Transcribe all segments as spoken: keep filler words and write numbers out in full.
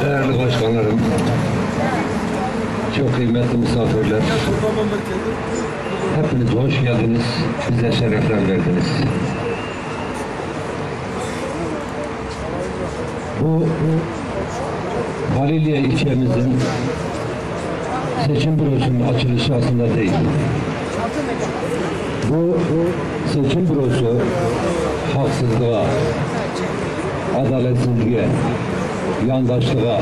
değerli başkanlarım, çok kıymetli misafirler, hepiniz hoş geldiniz, bize şerefler verdiniz. Bu Haliliye ilçemizin seçim bürosunun açılışı aslında değil. Bu seçim bürosu haksızlığa, adaletsizliğe, yandaşlığa,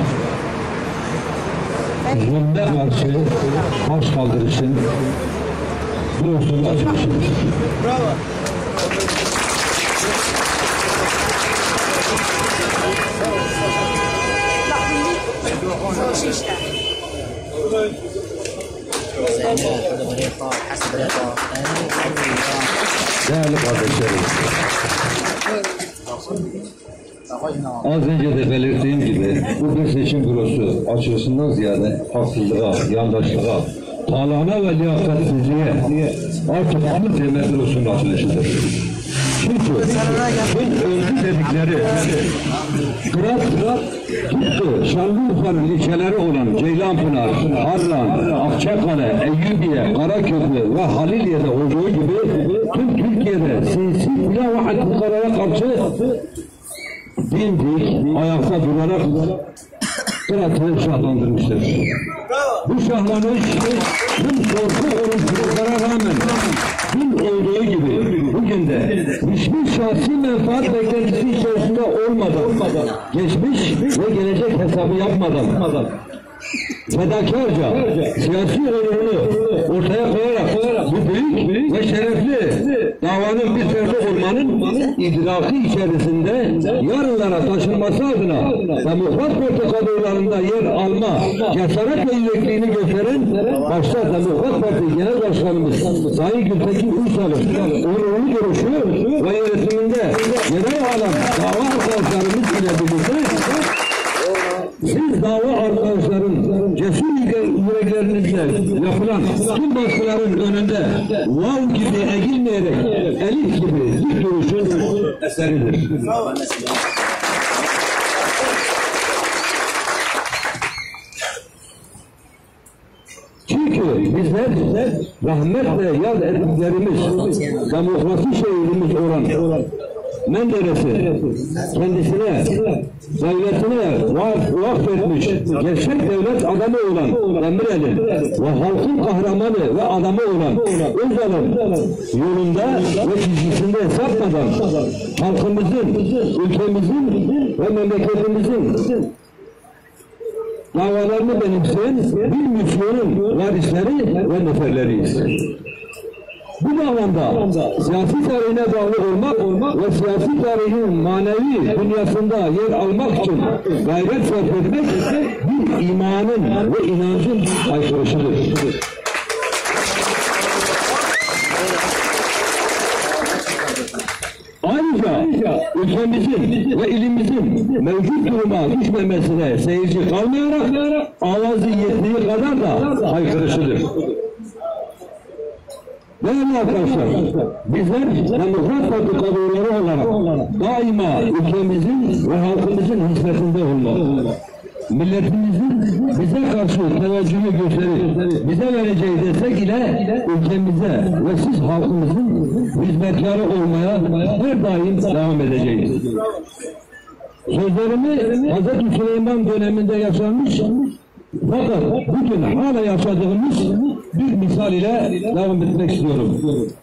zulme karşı baş kaldırışın bürosunun açılışıdır. Bravo. Değerli kardeşlerim, az önce de belirttiğim gibi bu bir seçim bürosu açılışından ziyade haksızlığa, yandaşlığa, talana ve liyakatsizliğe artık Ahmet Emre bürosunun açılışıdır. Çünkü tüm öldü dedikleri Fırat, Tuttu, Şanlıurfa'nın ilçeleri olan Ceylanpınar, Harran, Akçakale, Eyyubiye, Karaköprü ve Haliliye'de olduğu gibi tüm Türkiye'de sinsi silah ve hatıkaraya karşı dimdik, ayakta durarak Fırat'ı şahlandırmıştır. Bu şahlanış tüm korku olumsuzluklara rağmen dün olduğu gibi bugün de hiçbir şahsi menfaat beklentisi içerisinde olmadan, geçmiş ve gelecek hesabı yapmadan, fedakarca siyasi onurunu ortaya koyarak bu büyük ve şerefli davanın bir ferdi olmanın idraki içerisinde yarınlara taşınması adına Demokrat Parti kadrolarında yer alma cesaret ve yürekliğini gösteren başta Demokrat Parti Genel Başkanımız Sayın Gültekin Uysal'ın onurlu duruşu ve yönetiminde genel alan dava arkadaşlarımız ile birlikte siz dava arkadaşların cesur yüreklerinizle yapılan tüm baskıların önünde vav gibi eğilmeyerek elif gibi dik duruşun eseridir. Çünkü bizler rahmetle yad ettiklerimiz, demokrasi şehidimiz olan Menderes'i kendisine, devletine vakfetmiş, gerçek devlet adamı olan Demirel'in ve halkın kahramanı ve adamı olan Özal'ın yolunda ve çizgisinde sapmadan halkımızın, ülkemizin ve memleketimizin davalarını benimseyen bir misyonun varisleri ve neferleriyiz. Bu bağlamda siyasi tarihine bağlı olmak, olmak ve siyasi tarihin manevi dünyasında yer almak için gayret sarf etmek bir imanın ve inancın aykırışıdır. Ayrıca ülkemizin ve ilimizin mevcut duruma düşmemesine seyirci kalmayarak avazı yettiği kadar da aykırışıdır. Değerli arkadaşlar, bizler Demokrat Parti kadroları olarak daima ülkemizin ve halkımızın hizmetinde olmalı. Milletimizin bize karşı teveccühü gösterip bize vereceği destek ile ülkemize ve siz halkımızın hizmetkarı olmaya her daim devam edeceğiz. Sözlerimi Hazreti Süleyman döneminde yaşanmış, fakat bugün hala yaşadığımız bir misal ile devam etmek istiyorum.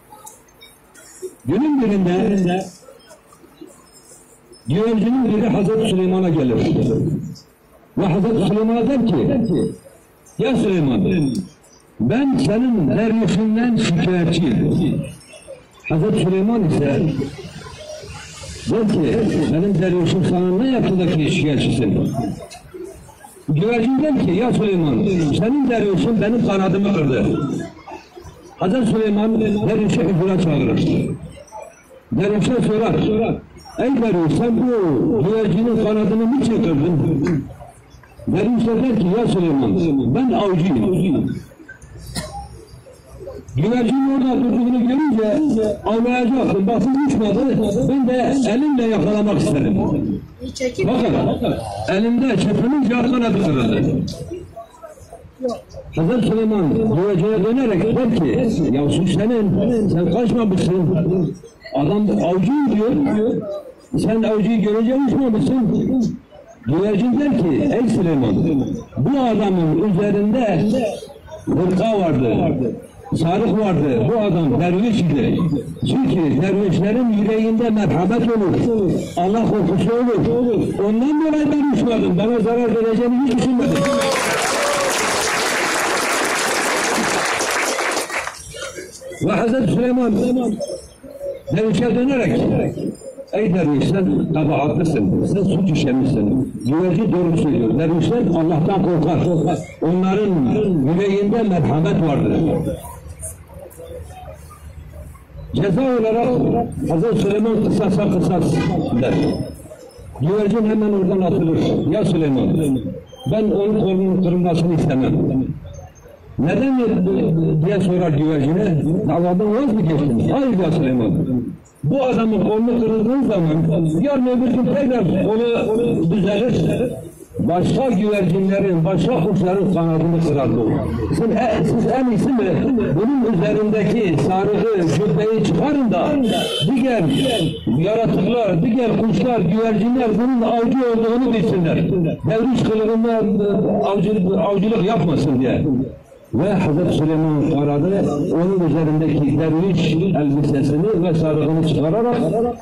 Günün birinde güvercinin biri Hazreti Süleyman'a gelir. Ve Hazreti Süleyman'a der ki, ya Süleyman, ben senin dervişinden şikayetçiyim. Hazreti Süleyman ise der ki, benim dervişim sana ne yaptı da ki şikayetçisin? Güvercin der ki, ya Süleyman, senin dervişin benim kanadımı kırdı. Hazreti Süleyman dervişi huzura çağırır. Dervişe sorar, ey derviş, sen bu güvercinin kanadını niçin kırdın? Derviş der ki, ya Süleyman, ben avcıyım. Güvercinin orada durduğunu görünce avlayacaktım. Baktım uçmadı. Ben de elimle yakalamak istedim. Bakın, elimde çırpınınca kanadı kırıldı. Hazreti Süleyman güvercine dönerek der ki, ya su senin, sen kaçmamışsın. Adam avcıyım diyor. Sen avcıyı görünce uçmamışsın. Güvercin der ki, ey Süleyman, bu adamın üzerinde hırka vardı, sarık vardı. Bu adam derviş idi. Çünkü dervişlerin yüreğinde merhamet olur, Allah korkusu olur. Ondan dolayı ben uçmadım. Bana zarar vereceğini hiç düşünmedim. Ve Hazreti Süleyman dervişe dönerek, ey derviş sen kabahatlısın, sen suç işlemişsin. Güvercin doğru söylüyor. Dervişler Allah'tan korkar. Onların yüreğinde merhamet vardır. Ceza olarak Hazreti Süleyman kısasa kısas der. Güvercin hemen oradan atılır. Ya Süleyman, ben onun kolunun kırılmasını istemem. Neden diye sorar güvercine, davadan vaz mı geçtin? Hayır ya Süleyman. Bu adamın kolunu kırıldığı zaman yarın öbür gün tekrar kolu düzelir. Başka güvercinlerin, başka kuşların kanadını kırardı. Siz, e, siz en iyisi mi? Bunun üzerindeki sarığı, cübbeyi çıkarın da diğer yaratıklar, diğer kuşlar, güvercinler bunun avcı olduğunu bilsinler. Devriş kılığında avcılık, avcılık yapmasın diye. Ve Hazreti Süleyman aradı, onun üzerindeki derviş elbisesini ve sarığını çıkararak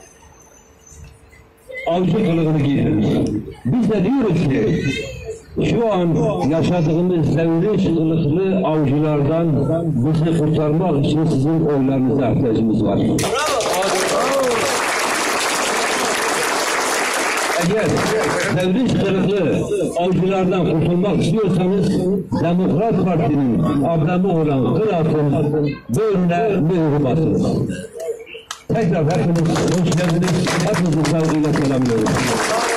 avcı kılığını giydirmiş. Biz de diyoruz ki, şu an yaşadığımız devriş kılıklı avcılardan bizi kurtarmak için sizin oylarınıza ihtiyacımız var. Eğer devriş kılıklı avcılardan kurtulmak istiyorsanız Demokrat Parti'nin adamı olan Kırat'ın böğrüne mühür basın. Tekrar hepiniz hoş geldiniz. Hepinizi saygıyla selamlıyorum.